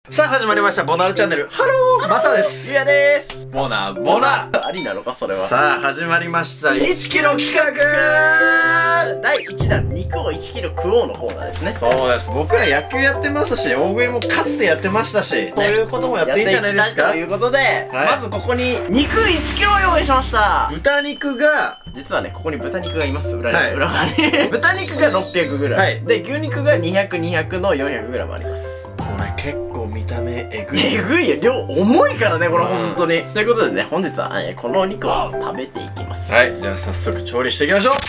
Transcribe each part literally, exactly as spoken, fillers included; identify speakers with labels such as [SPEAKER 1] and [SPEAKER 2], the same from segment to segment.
[SPEAKER 1] さあ始まりましたボナールチャンネル。ハローマサです。
[SPEAKER 2] ゆうやです。
[SPEAKER 1] ボナーボナー
[SPEAKER 2] ありなのかそれは。
[SPEAKER 1] さあ始まりましたいちキロ企画
[SPEAKER 2] だいいちだん肉をいちキロ食おうのコーナーですね。
[SPEAKER 1] そうです。僕ら野球やってますし、大食いもかつてやってましたし、ね、そういうこともやっていいんじゃないですか。
[SPEAKER 2] ということで、はい、まずここに肉いちキロを用意しました。
[SPEAKER 1] 豚肉が
[SPEAKER 2] 実はね、ここに豚肉がいます。裏に、はい、裏側に豚肉が ろっぴゃくグラム、はい、で牛肉がにひゃく、にひゃくの よんひゃくグラム あります。
[SPEAKER 1] これ結構見た目えぐい
[SPEAKER 2] えぐいよ。量重いからねこれ本当に。ということでね、本日は、えー、このお肉を食べていきます。
[SPEAKER 1] はい、じゃあ早速調理していきましょう。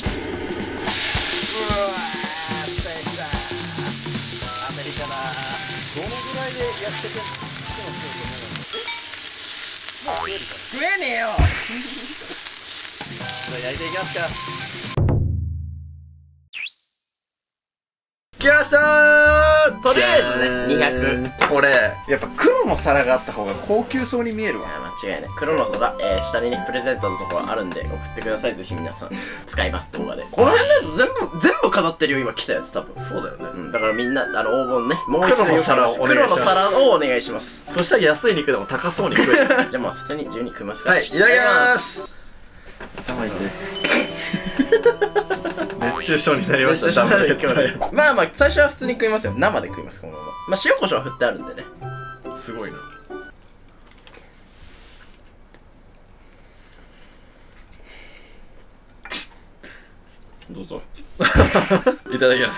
[SPEAKER 2] 食えねえよこれ焼いていきますか。
[SPEAKER 1] 来ましたー。
[SPEAKER 2] とりあえずねにひゃく。
[SPEAKER 1] これやっぱ黒の皿があった方が高級そうに見えるわ。
[SPEAKER 2] 間違いない。黒の皿、えー、下にねプレゼントのところあるんで送ってください。ぜひ皆さん使います動画で。この辺のやつ全部全部飾ってるよ今来たやつ多分。
[SPEAKER 1] そうだよね、
[SPEAKER 2] うん、だからみんなあの応募ねもう一度
[SPEAKER 1] 黒の皿をお願いします。
[SPEAKER 2] 黒の皿をお願いします。
[SPEAKER 1] そしたら安い肉でも高そうに食える
[SPEAKER 2] じゃあまあ普通にじゅうに食いますか。
[SPEAKER 1] はい、いただきます。頭痛い熱中症になりました。
[SPEAKER 2] まあまあ最初は普通に食いますよ。生で食いますこのまま。まあ塩コショウは振ってあるんでね。
[SPEAKER 1] すごいな。
[SPEAKER 2] どうぞ
[SPEAKER 1] いただきます。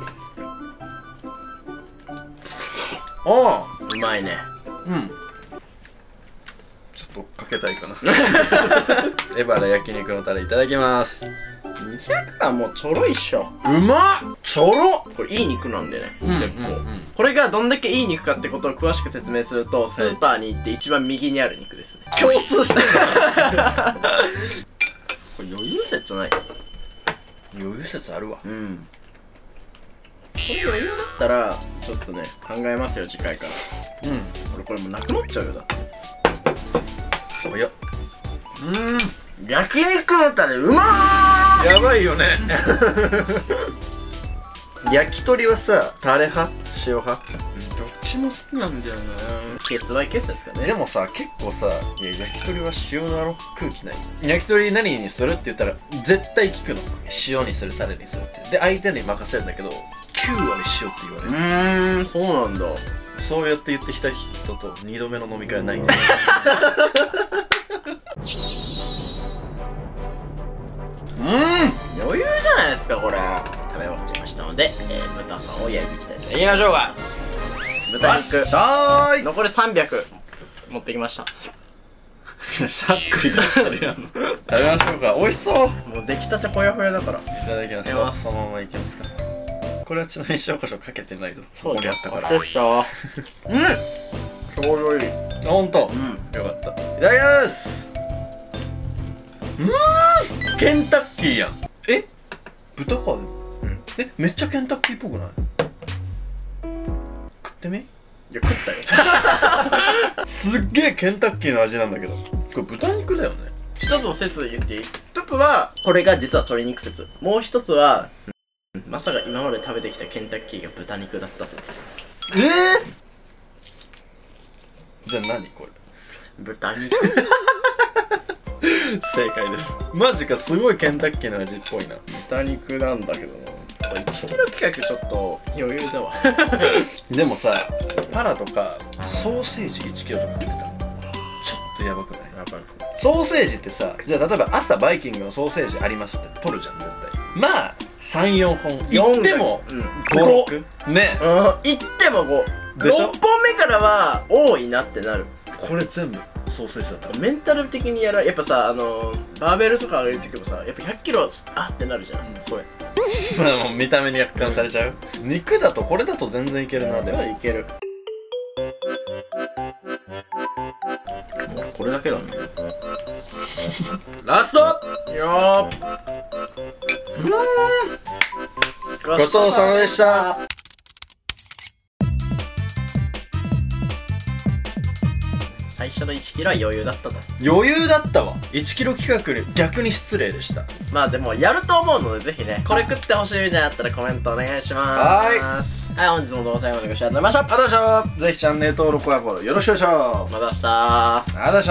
[SPEAKER 1] おお、
[SPEAKER 2] うまいね。
[SPEAKER 1] うん、ちょっとかけたいかなエバラ焼肉のタレいただきます。
[SPEAKER 2] にひゃくはもうちょろいっしょ。
[SPEAKER 1] うまっ、ちょろ。
[SPEAKER 2] これいい肉なんでね、
[SPEAKER 1] うん、
[SPEAKER 2] 結構、うんうん、これがどんだけいい肉かってことを詳しく説明すると、スーパーに行って一番右にある肉ですね。
[SPEAKER 1] 共通してる
[SPEAKER 2] これ余裕説ない？
[SPEAKER 1] 余裕説あるわ。うん、
[SPEAKER 2] これ余裕だったらちょっとね考えますよ次回から。うん、俺これもうなくなっちゃうよ。だって
[SPEAKER 1] おや、
[SPEAKER 2] うん、焼肉のタレうまー。
[SPEAKER 1] やばいよね焼き鳥はさ、タレ派？塩派？
[SPEAKER 2] どっちも好きなんだよな。ケースバイケースですかね。
[SPEAKER 1] でもさ、結構さ、いや焼き鳥は塩だろ、空気ない。焼き鳥何にするって言ったら絶対聞くの。塩にする、タレにするって。で相手に任せるんだけどきゅうわり塩って言われる。
[SPEAKER 2] うーん、そうなんだ。
[SPEAKER 1] そうやって言ってきた人とにどめの飲み会はないんだうん、
[SPEAKER 2] 余裕じゃないですかこれ。食べ終わっちゃいましたので、えー、豚さんを焼いていきたいと思います。
[SPEAKER 1] 行きましょうか。
[SPEAKER 2] 豚肉
[SPEAKER 1] しゃーい。
[SPEAKER 2] 残りさんびゃく持ってきました
[SPEAKER 1] しゃっくり出してるやん食べましょうか。美味しそう。
[SPEAKER 2] もう出来たてほやほやだから。い
[SPEAKER 1] ただきます。ます。そのままいきますか。これはちなみに塩コショウかけてないぞ。ここにあったから。
[SPEAKER 2] そうしたうん、ちょうどいい。
[SPEAKER 1] ほんと、うん、よかった。いただきます。うーん、ケンタッキーやん。え、豚か。うん、え、めっちゃケンタッキーっぽくない？食ってみ？い
[SPEAKER 2] や、食ったよ
[SPEAKER 1] すっげえケンタッキーの味なんだけど、これ豚肉だよね。
[SPEAKER 2] 一つの説言っていい？一つはこれが実は鶏肉説。もう一つはまさか今まで食べてきたケンタッキーが豚肉だった説。
[SPEAKER 1] えー、じゃあ何これ？
[SPEAKER 2] 豚肉
[SPEAKER 1] 正解です。マジか、すごいケンタッキーの味っぽいな。
[SPEAKER 2] 豚肉なんだけどな。これいちキロ企画ちょっと余裕だわ
[SPEAKER 1] でもさ、パラとかソーセージいちキロとか食ってたらちょっとやばくない？やばい。ソーセージってさ、じゃあ例えば朝バイキングのソーセージありますって取るじゃん絶対。まあさん、よんほんいってもご、ろくね。
[SPEAKER 2] うん、いってもごでしょ。ろっぽんめからは多いなってなる。
[SPEAKER 1] これ全部ソーセージだった。
[SPEAKER 2] メンタル的にやらやっぱさ、あのバーベルとか上げるときもさ、やっぱひゃっキロあってなるじゃん、うん、それ
[SPEAKER 1] もう見た目に約款されちゃう、うん、肉だとこれだと全然いけるな。でも
[SPEAKER 2] いける。もうこれだけだね
[SPEAKER 1] ラスト
[SPEAKER 2] よー。
[SPEAKER 1] ごちそうさまでした。
[SPEAKER 2] 最初のいちキロは余裕だったと。
[SPEAKER 1] 余裕だったわ。いちキロ企画逆に失礼でした。
[SPEAKER 2] まあでもやると思うのでぜひねこれ食ってほしいみたいなのあったらコメントお願いします。
[SPEAKER 1] はい。
[SPEAKER 2] はい、本日も動画最後までご視聴ありがとうございました。
[SPEAKER 1] ありがとうございました。ぜひチャンネル登録やフォローよろしくお願いします。
[SPEAKER 2] また明日。
[SPEAKER 1] ありがとうございました。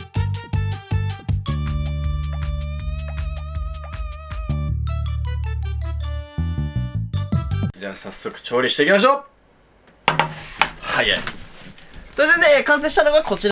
[SPEAKER 1] じゃあ早速調理していきましょう。早い。
[SPEAKER 2] それでね、完成したのがこちら。